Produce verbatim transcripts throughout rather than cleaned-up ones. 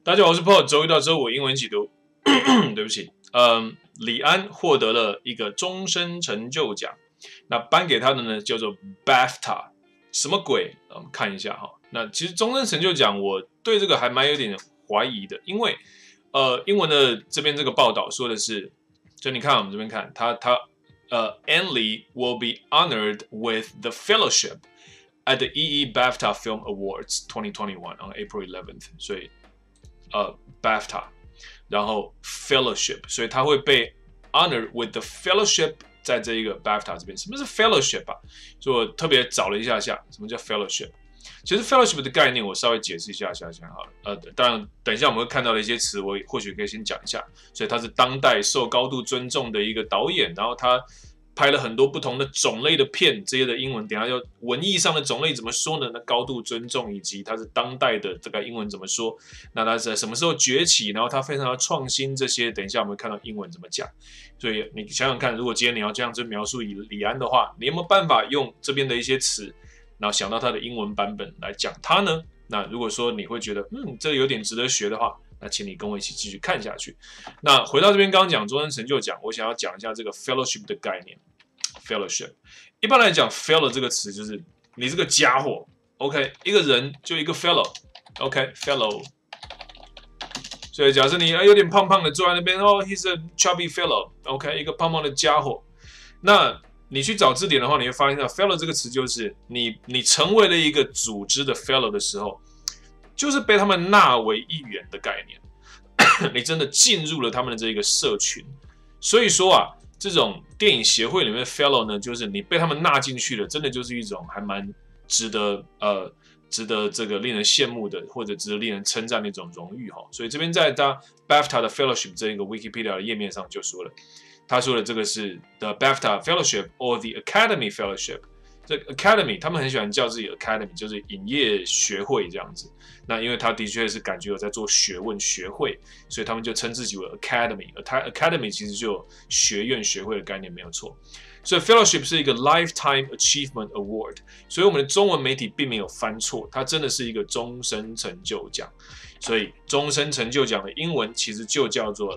大家好，我是 Paul， 周一到周五英文一起读。对不起，嗯，李安获得了一个终身成就奖，那颁给他的呢叫做 BAFTA， 什么鬼？我们看一下哈。那其实终身成就奖，我对这个还蛮有点怀疑的，因为呃，英文的这边这个报道说的是，就你看我们这边看，他他呃 ，Ang Lee will be honored with the fellowship at the E E BAFTA Film Awards twenty twenty-one on April eleventh， 所以呃 BAFTA。然后 fellowship， 所以他会被 honored with the fellowship， 在这一个 BAFTA 这边。什么是 fellowship 啊？所以我特别找了一下下，什么叫 fellowship？ 其实 fellowship 的概念我稍微解释一下下下好了。呃，当然等一下我们会看到的一些词，我或许可以先讲一下。所以他是当代受高度尊重的一个导演，然后他拍了很多不同的种类的片，这些的英文等一下要文艺上的种类怎么说呢？那高度尊重，以及它是当代的这个英文怎么说？那它是什么时候崛起？然后它非常的创新，这些等一下我们会看到英文怎么讲。所以你想想看，如果今天你要这样子描述李安的话，你有没有办法用这边的一些词，然后想到它的英文版本来讲它呢？那如果说你会觉得嗯这有点值得学的话，那请你跟我一起继续看下去。那回到这边刚刚讲终身成就奖，我想要讲一下这个 fellowship 的概念。fellowship 一般来讲 fellow 这个词就是你这个家伙 OK 一个人就一个 fellow OK fellow 所以假设你有点胖胖的坐在那边哦 he's a chubby fellow OK 一个胖胖的家伙，那你去找字典的话，你会发现到 fellow 这个词就是你你成为了一个组织的 fellow 的时候，就是被他们纳为一员的概念你真的进入了他们的这一个社群，所以说啊这种电影协会里面的 fellow 呢，就是你被他们纳进去了，真的就是一种还蛮值得呃值得这个令人羡慕的，或者值得令人称赞的一种荣誉哈。所以这边在他 BAFTA 的 fellowship 这一个 Wikipedia 的页面上就说了，他说的这个是 the BAFTA fellowship or the Academy fellowship。这 Academy 他们很喜欢叫自己 Academy， 就是影业学会这样子。那因为他的确是感觉有在做学问学会，所以他们就称自己为 Academy。Academy 其实就有学院学会的概念没有错。所以 Fellowship 是一个 Lifetime Achievement Award， 所以我们的中文媒体并没有翻错，它真的是一个终身成就奖。所以终身成就奖的英文其实就叫做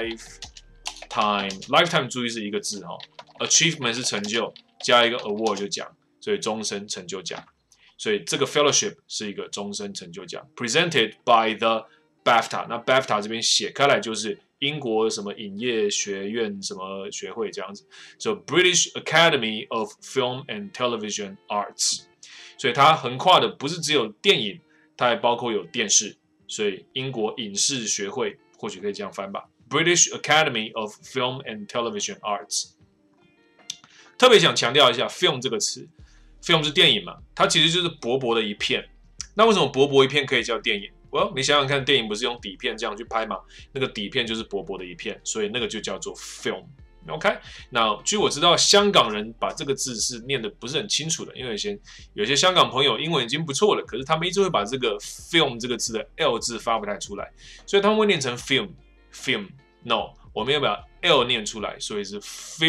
Lifetime。Lifetime 注意是一个字哈 ，Achievement 是成就。加一个 award 就奖，所以终身成就奖。所以这个 fellowship 是一个终身成就奖 ，presented by the BAFTA。那 BAFTA 这边写开来就是英国什么影业学院什么学会这样子 ，so British Academy of Film and Television Arts。所以它横跨的不是只有电影，它还包括有电视，所以英国影视学会或许可以这样翻吧 ，British Academy of Film and Television Arts。特别想强调一下 film 这个词 ，film 是电影嘛，它其实就是薄薄的一片。那为什么薄薄一片可以叫电影？ well, 你想想看，电影不是用底片这样去拍吗？那个底片就是薄薄的一片，所以那个就叫做 film。OK， 那据我知道，香港人把这个字是念的不是很清楚的，因为有些有些香港朋友英文已经不错了，可是他们一直会把这个 film 这个字的 l 字发不太出来，所以他们会念成 film。film no， 我们要把 l 念出来，所以是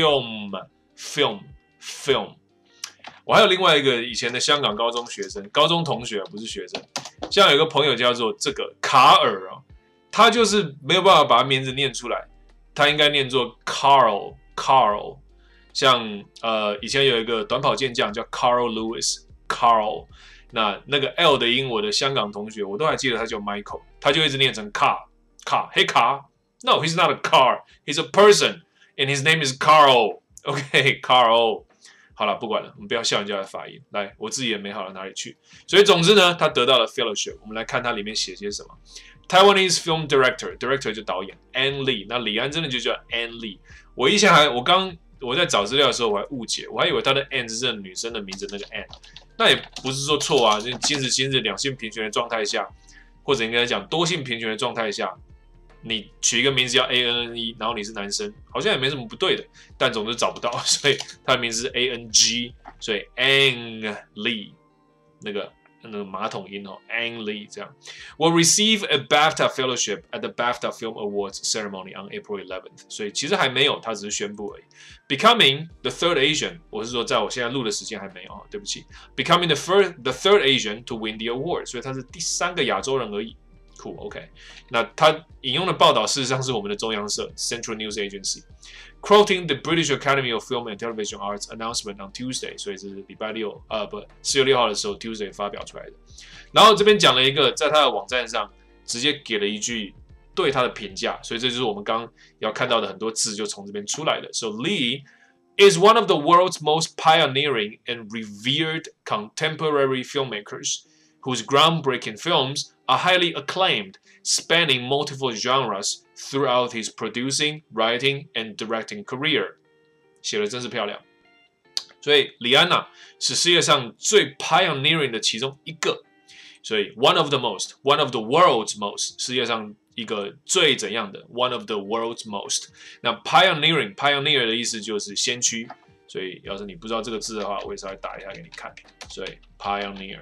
film。film film， 我还有另外一个以前的香港高中学生，高中同学不是学生，像有一个朋友叫做这个卡尔啊，他就是没有办法把他名字念出来，他应该念作 Carl Carl， 像呃以前有一个短跑健将叫 Carl Lewis Carl， 那那个 L 的音我的香港同学我都还记得他叫 Michael， 他就一直念成 car car hey car no he's not a car he's a person and his name is Carl。OK， Carl， 好了，不管了，我们不要笑人家的发音。来，我自己也没好到哪里去。所以总之呢，他得到了 fellowship。我们来看它里面写些什么。Taiwanese film director，director 就导演 Ang Lee。那李安真的就叫 Ang Lee。我以前还，我刚我在找资料的时候，我还误解，我还以为他的 Ang 是女生的名字，那个 Ang， 那也不是说错啊。就今时今日两性平权的状态下，或者应该讲多性平权的状态下。你取一个名字叫 A N N E， 然后你是男生，好像也没什么不对的，但总是找不到，所以他的名字是 A N G， 所以 Ang Lee 那个那个马桶音哦 ，Ang Lee 这样 will receive a BAFTA fellowship at the BAFTA Film Awards ceremony on April eleventh， 所以其实还没有，他只是宣布而已。Becoming the third Asian， 我是说在我现在录的时间还没有，对不起。Becoming the first the third Asian to win the award， 所以他是第三个亚洲人而已。 酷 ，OK。那他引用的报道事实上是我们的中央社 Central News Agency。Quoting the British Academy of Film and Television Arts announcement on Tuesday， 所以这是礼拜六，呃，不，四月六号的时候 Tuesday 发表出来的。然后这边讲了一个，在他的网站上直接给了一句对他的评价，所以这就是我们刚刚要看到的很多字就从这边出来的。So Lee is one of the world's most pioneering and revered contemporary filmmakers, whose groundbreaking films are highly acclaimed, spanning multiple genres throughout his producing, writing, and directing career. 写得真是漂亮。所以李安呐是世界上最 pioneering 的其中一个，所以 one of the most, one of the world's most， 世界上一个最怎样的 one of the world's most。那 pioneering pioneer 的意思就是先驱，所以要是你不知道这个字的话，我也稍微打一下给你看。所以 pioneer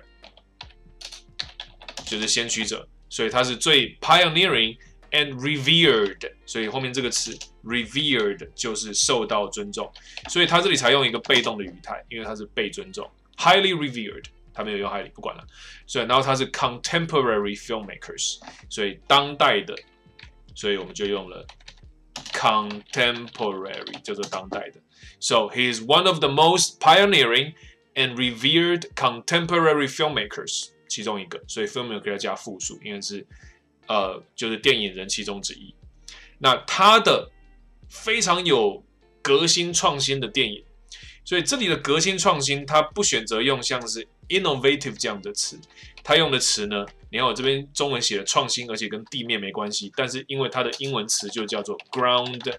就是先驱者，所以他是最 pioneering and revered， 所以后面这个词 revered 就是受到尊重，所以他这里才用一个被动的语态，因为他是被尊重 ，highly revered。他没有用 highly， 不管了。所以，然后他是 contemporary filmmakers， 所以当代的，所以我们就用了 contemporary， 叫做当代的。So he is one of the most pioneering and revered contemporary filmmakers， 其中一个。所以 filmmaker 要加复数，因为是呃，就是电影人其中之一。那他的非常有革新创新的电影。所以这里的革新创新，他不选择用像是 innovative 这样的词，他用的词呢，你看我这边中文写的创新，而且跟地面没关系，但是因为它的英文词就叫做 ground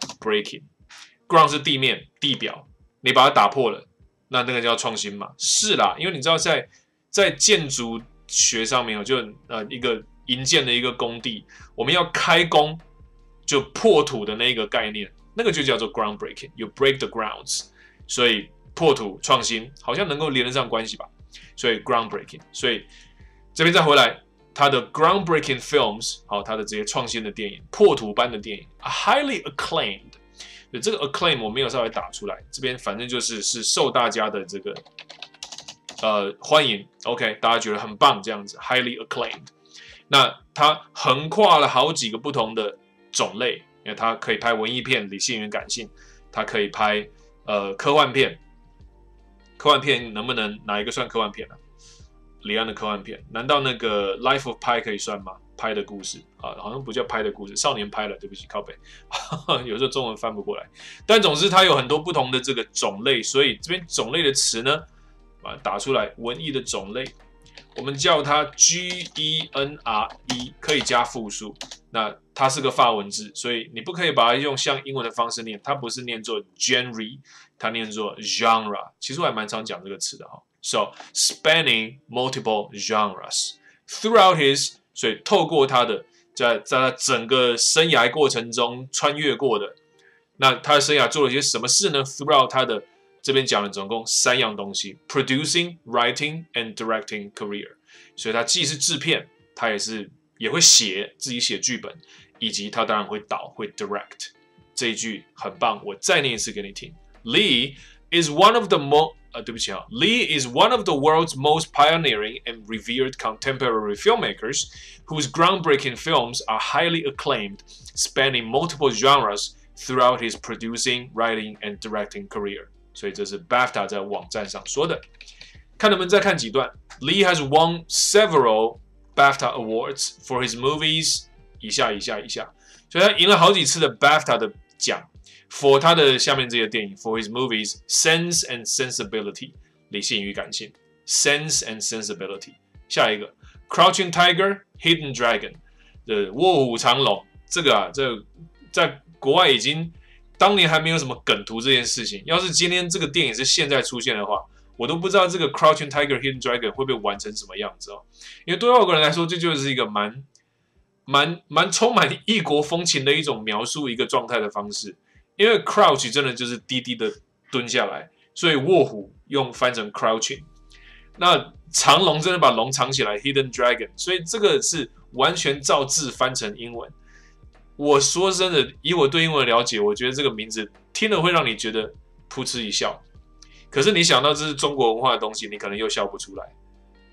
breaking，ground 是地面地表，你把它打破了，那那个叫创新嘛？是啦，因为你知道在在建筑学上面，就呃一个营建的一个工地，我们要开工就破土的那个概念，那个就叫做 ground breaking，you break the grounds。所以破土创新好像能够连得上关系吧，所以 groundbreaking， 所以这边再回来，他的 groundbreaking films， 好，他的这些创新的电影，破土般的电影 ，highly acclaimed， 对这个 acclaim 我没有稍微打出来，这边反正就是是受大家的这个呃欢迎 ，OK， 大家觉得很棒这样子 ，highly acclaimed。那它横跨了好几个不同的种类，因为它可以拍文艺片，理性与感性，它可以拍。呃，科幻片，科幻片能不能哪一个算科幻片呢、啊？李安的科幻片，难道那个《Life of Pi》可以算吗？拍的故事啊，好像不叫拍的故事，少年拍了，对不起，靠北，有时候中文翻不过来。但总之，它有很多不同的这个种类，所以这边种类的词呢，把它打出来，文艺的种类，我们叫它 G E N R E， 可以加复数。那它是个法文字，所以你不可以把它用像英文的方式念，它不是念作 genre， 它念作 genre。其实我还蛮常讲这个词的哈。So spanning multiple genres throughout his， 所以透过他的在在他整个生涯过程中穿越过的，那他的生涯做了些什么事呢 ？Throughout 他的这边讲了总共三样东西 ：producing, writing and directing career。所以他既是制片，他也是。也会写自己写剧本，以及他当然会导会 direct。这一句很棒，我再念一次给你听。Lee is one of the most 呃，对不起啊 ，Lee is one of the world's most pioneering and revered contemporary filmmakers, whose groundbreaking films are highly acclaimed, spanning multiple genres throughout his producing, writing, and directing career。所以这是 BAFTA 在网站上说的。看能不能再看几段。Lee has won several BAFTA awards for his movies， 以下以下以下，所以他赢了好几次的 BAFTA 的奖 ，for 他的下面这些电影 ，for his movies Sense and Sensibility， 理性与感性 ，Sense and Sensibility。下一个 Crouching Tiger，Hidden Dragon， 的卧虎藏龙，这个啊，这在国外已经当年还没有什么梗图这件事情，要是今天这个电影是现在出现的话。我都不知道这个 Crouching Tiger, Hidden Dragon 会被完成什么样子哦，因为对外国人来说，这就是一个蛮、蛮、蛮充满异国风情的一种描述一个状态的方式。因为 Crouch 真的就是低低的蹲下来，所以卧虎用翻成 Crouching。那藏龙真的把龙藏起来 ，Hidden Dragon， 所以这个是完全照字翻成英文。我说真的，以我对英文的了解，我觉得这个名字听了会让你觉得噗嗤一笑。可是你想到这是中国文化的东西，你可能又笑不出来。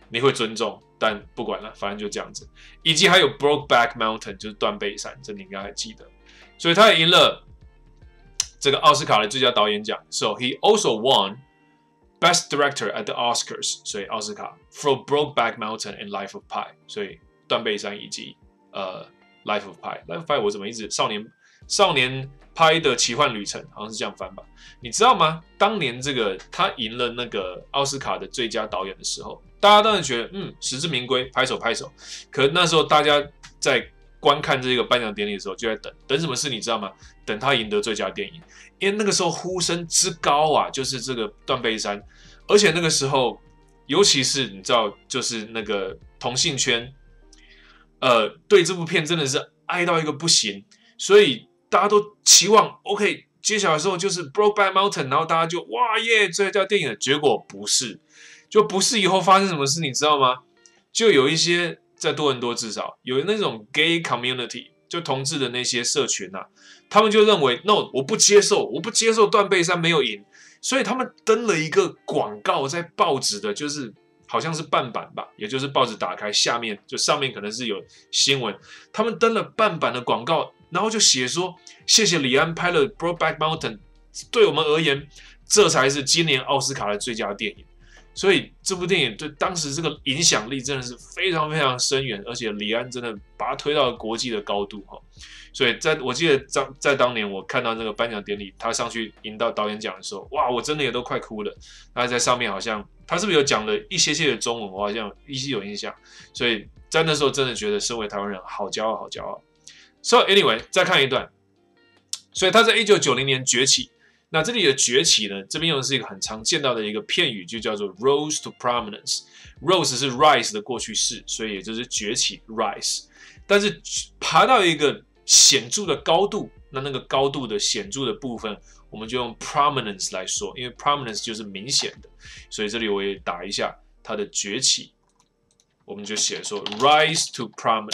你会尊重，但不管了，反正就这样子。以及还有 Brokeback Mountain 就是断背山，这你应该还记得。所以他也赢了这个奥斯卡的最佳导演奖。So he also won Best Director at the Oscars， 所以奥斯卡 for Brokeback Mountain and Life of Pi， 所以断背山以及呃 Life of Pi。Life of Pi 我怎么一直少年少年拍的奇幻旅程好像是这样翻吧？你知道吗？当年这个他赢了那个奥斯卡的最佳导演的时候，大家当然觉得嗯实至名归，拍手拍手。可是那时候大家在观看这个颁奖典礼的时候，就在等等什么事，你知道吗？等他赢得最佳电影，因为那个时候呼声之高啊，就是这个断背山，而且那个时候，尤其是你知道，就是那个同性圈，呃，对这部片真的是爱到一个不行，所以大家都期望 OK， 接下来的时候就是 Brokeback Mountain， 然后大家就哇耶，最佳电影了，结果不是，就不是以后发生什么事，你知道吗？就有一些。在多伦多至少有那种 gay community， 就同志的那些社群啊，他们就认为 no， 我不接受，我不接受断背山没有赢，所以他们登了一个广告在报纸的，就是好像是半版吧，也就是报纸打开下面就上面可能是有新闻，他们登了半版的广告，然后就写说谢谢李安拍了 Brokeback Mountain， 对我们而言，这才是今年奥斯卡的最佳电影。所以这部电影对当时这个影响力真的是非常非常深远，而且李安真的把它推到了国际的高度哈。所以在我记得在在当年我看到那个颁奖典礼，他上去赢到导演奖的时候，哇，我真的也都快哭了。他在上面好像他是不是有讲了一些些的中文，我好像依稀有印象。所以在那时候真的觉得身为台湾人好骄傲，好骄傲。So anyway， 再看一段。所以他在一九九零年崛起。那这里的崛起呢，这边用的是一个很常见到的一个片语，就叫做 rose to prominence。rose 是 rise 的过去式，所以也就是崛起 rise。但是爬到一个显著的高度，那那个高度的显著的部分，我们就用 prominence 来说，因为 prominence 就是明显的，所以这里我也打一下它的崛起，我们就写说 rise to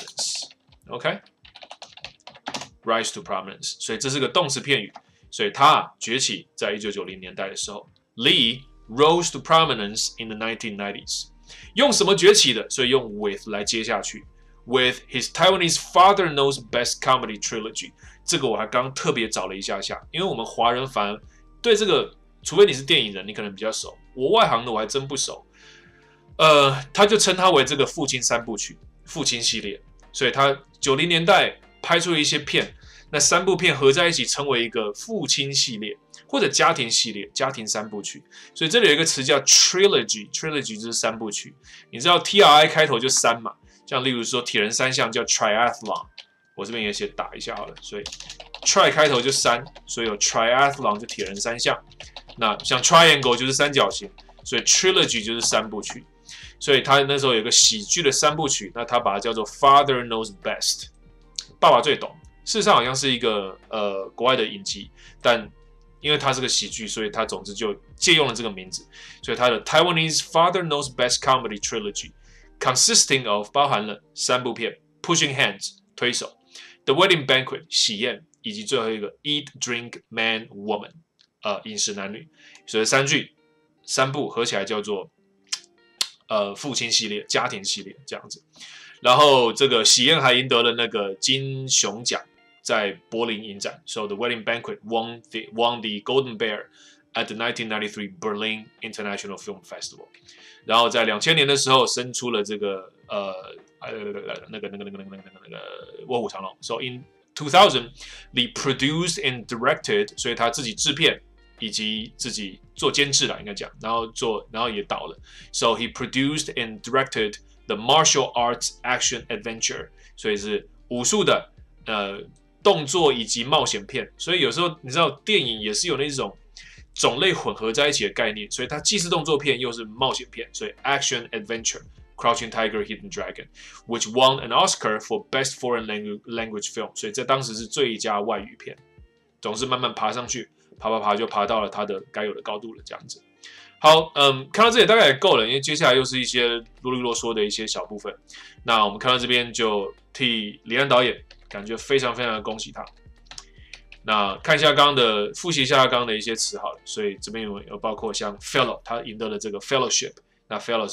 prominence。OK，rise to prominence， 所以这是个动词片语。所以他崛起在一九九零年代的时候 ，Lee rose to prominence in the nineteen nineties。用什么崛起的？所以用 with 来接下去 ，with his Taiwanese father knows best comedy trilogy。这个我还刚特别找了一下下，因为我们华人反而对这个，除非你是电影人，你可能比较熟，我外行的我还真不熟。呃，他就称它为这个父亲三部曲，父亲系列。所以他九零年代拍出了一些片。那三部片合在一起成为一个父亲系列或者家庭系列，家庭三部曲。所以这里有一个词叫 trilogy，trilogy 就是三部曲。你知道 T R I 开头就三嘛？像例如说铁人三项叫 triathlon， 我这边也写打一下好了。所以 tri 开头就三，所以有 triathlon 就铁人三项。那像 triangle 就是三角形，所以 trilogy 就是三部曲。所以他那时候有一个喜剧的三部曲，那他把它叫做 Father Knows Best， 爸爸最懂。事实上好像是一个呃国外的影集，但因为它是个喜剧，所以它总之就借用了这个名字。所以它的 Taiwanese Father Knows Best Comedy Trilogy consisting of 包含了三部片 Pushing Hands 推手 The Wedding Banquet 喜宴，以及最后一个 Eat Drink Man Woman 呃饮食男女。所以三句三部合起来叫做呃父亲系列、家庭系列这样子。然后这个喜宴还赢得了那个金熊奖。在柏林影展 ，So the Wedding Banquet won the won the Golden Bear at the nineteen ninety-three Berlin International Film Festival。然后在两千年的时候生出了这个呃呃那个那个那个那个那个那个那个卧虎藏龙。So in two thousand, he produced and directed， 所以他自己制片以及自己做监制啦，应该讲，然后做然后也导了。So he produced and directed the martial arts action adventure， 所以是武术的呃。动作以及冒险片，所以有时候你知道电影也是有那种种类混合在一起的概念，所以它既是动作片又是冒险片，所以 action adventure Crouching Tiger Hidden Dragon which won an Oscar for best foreign language film， 所以在当时是最佳外语片，总是慢慢爬上去，爬爬爬就爬到了它的该有的高度了，这样子。好，嗯，看到这里大概也够了，因为接下来又是一些啰里啰嗦的一些小部分。那我们看到这边就替李安导演。感觉非常非常的恭喜他。那看一下刚刚的，复习一下刚刚的一些词好了。所以这边有有包括像 fellow， 他赢得了这个 fellowship， 那 fellow 是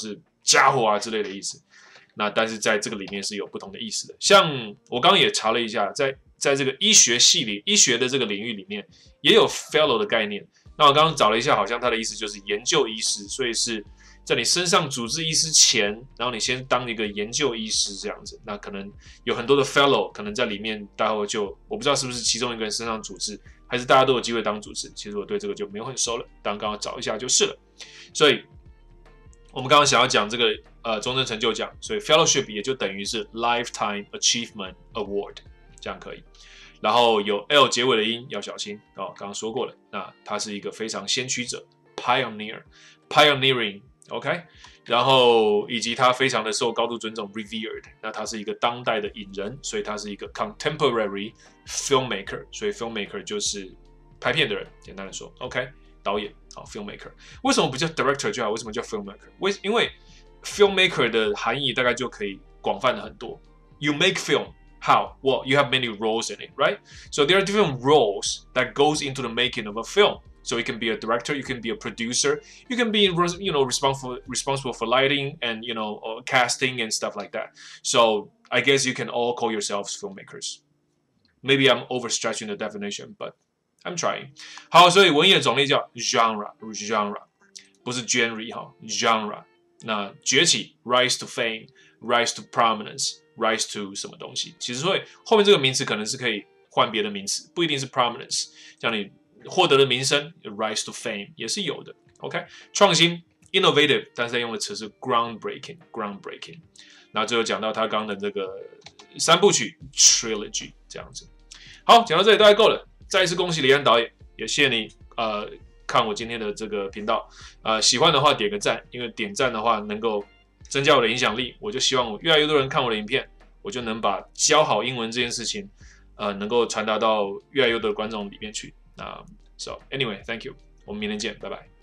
家伙啊之类的意思。那但是在这个里面是有不同的意思的。像我刚刚也查了一下，在在这个医学系里，医学的这个领域里面也有 fellow 的概念。那我刚刚找了一下，好像它的意思就是研究医师，所以是在你身上主治医师前，然后你先当一个研究医师这样子。那可能有很多的 fellow 可能在里面，待会就我不知道是不是其中一个人身上主治，还是大家都有机会当主治。其实我对这个就没有很熟了，当刚刚找一下就是了。所以我们刚刚想要讲这个呃终身成就奖，所以 fellowship 也就等于是 lifetime achievement award， 这样可以。然后有 L 结尾的音要小心哦，刚刚说过了。那他是一个非常先驱者 ，pioneer， pioneering，OK，、okay? 然后以及他非常的受高度尊重 ，revered。那他是一个当代的影人，所以他是一个 contemporary filmmaker， 所以 filmmaker 就是拍片的人，简单的说 ，OK， 导演，好 filmmaker。为什么不叫 director 就好？为什么叫 filmmaker？ 为因为 filmmaker 的含义大概就可以广泛的很多。You make film。How? Well, you have many roles in it, right? So there are different roles that goes into the making of a film. So you can be a director, you can be a producer, you can be, you know, responsible responsible for lighting and you know uh, casting and stuff like that. So I guess you can all call yourselves filmmakers. Maybe I'm overstretching the definition, but I'm trying. 好，所以文艺的种类叫 genre, genre, 不是 genre 哈 genre. 那崛起 rise to fame, rise to prominence.Rise to 什么东西？其实会后面这个名词可能是可以换别的名词，不一定是 prominence。像你获得的名声 ，rise to fame 也是有的。OK， 创新 innovative， 但是在用的词是 groundbreaking，groundbreaking。那最后讲到他刚刚的这个三部曲 trilogy 这样子。好，讲到这里大概够了。再一次恭喜李安导演，也谢谢你呃看我今天的这个频道。呃，喜欢的话点个赞，因为点赞的话能够增加我的影响力，我就希望我越来越多人看我的影片，我就能把教好英文这件事情，呃，能够传达到越来越多的观众里面去。那 so anyway, thank you， 我们明天见，拜拜。